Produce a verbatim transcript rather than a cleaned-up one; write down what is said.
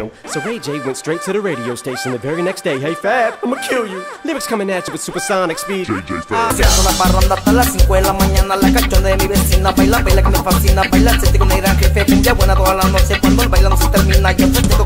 know. So Ray J went straight to the radio station the very next day. Hey Fab, I'ma kill you. Lyrics coming at you with supersonic speed. J J Fab. Haciendo la parranda hasta las cinco de la mañana. La cachonda de mi vecina baila, baila que me fascina. Baila el sete con el gran jefe, cumbia buena toda la noche. Cuando el bailando se termina, yo festejo